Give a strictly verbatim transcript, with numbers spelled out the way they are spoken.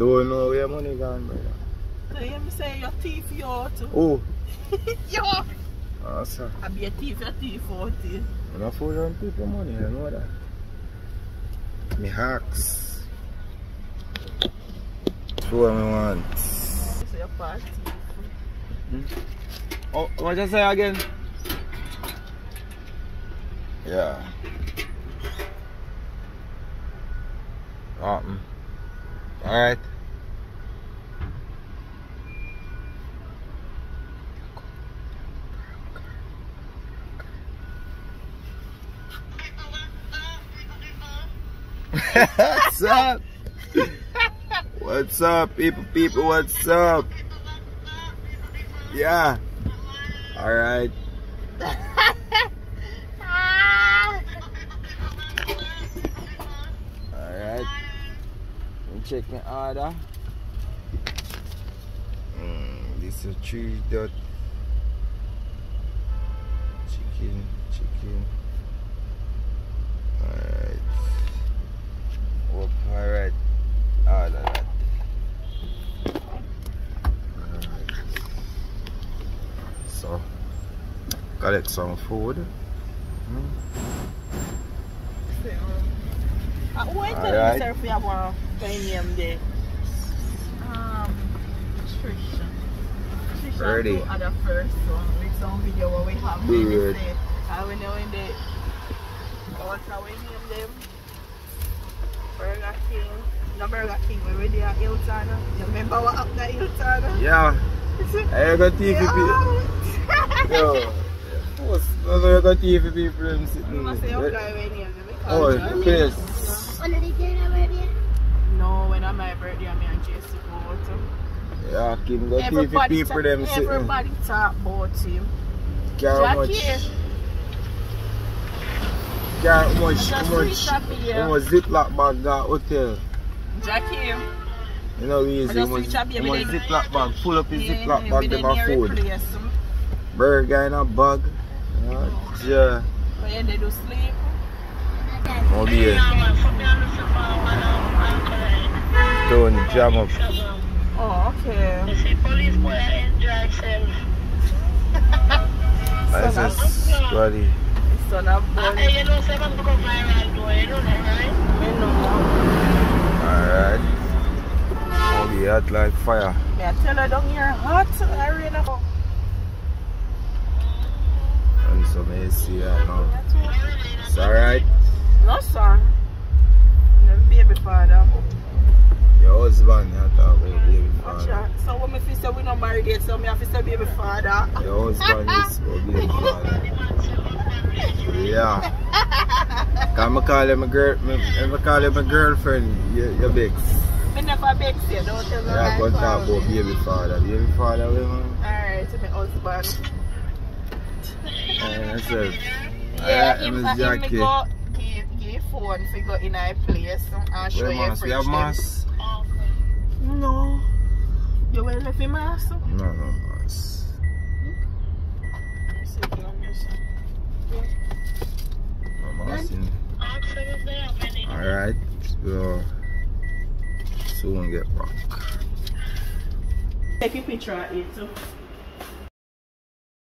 don't know where your money gone, brother. So you say your thief you out. Oh. Yo. Ah, sir. I be a thief, a thief out here. I'm not fooling people money, you know that. Me hacks. That's what I want. You say you're part thief. Hmm? Oh, what you say again? Yeah. Um. Alright. What's up? What's up, people, people, what's up? Yeah. Alright. Alright. Check my order. Mm, this is cheese dot. Chicken, chicken. Alright. Oh, alright. Order that. Alright. So, collect some food. Mm. Uh, who I tell Alright. myself we have one name there? Um, Trisha. Trisha Ready. do other first one with some video where we have Good. say, and we know in the what's our name them? Burger King. No Burger King, we were there at Hilton. You remember what happened at Hilton? Yeah. I got T V people. Yo. What's I got T V people them sitting You must say there. your guy when you Oh, please. No, when I'm my birthday, I'm and J C go out. Yeah, Kim got T V Everybody people talk, them sitting. everybody talk about him. Care how much? Jackie. Care how much? Just How much? reach up here. How much Ziploc bag got hotel? Jackie. You know easy. Just How much reach up here, how much but they- Ziploc bag? Full up his Yeah, Ziploc yeah, bag them but a they food. replace him. Burger in a bag. Yeah. But yeah, they do sleep. Oh yeah. Don't jam up. Oh, okay. This is squaddy. So now, boy, You know, seven go viral though, you know that, right? me know. Alright. Oh yeah, hot like fire. Me I tell her down here hot. I rain up. And so may see that now. It's alright. No, sir. Never baby father. Your husband, you talk about baby father. Gotcha. So when me fi say we not married yet, so me have to say baby father. Your husband is about baby father. Yeah. Can I call him a girl? If I call him a girlfriend, you, you vex. Me never beg you, don't tell me. Yeah, go talk about baby father. Baby father, we man. Alright, to my husband. Yeah, that's it. Yeah, Alright, him, Miss him me Jackie. go give, give phone if go in a place and show Where you mask? You have mask? No. You wear left your mask? No, no mask. No mask in. Alright, so soon get back. Take a picture of it too.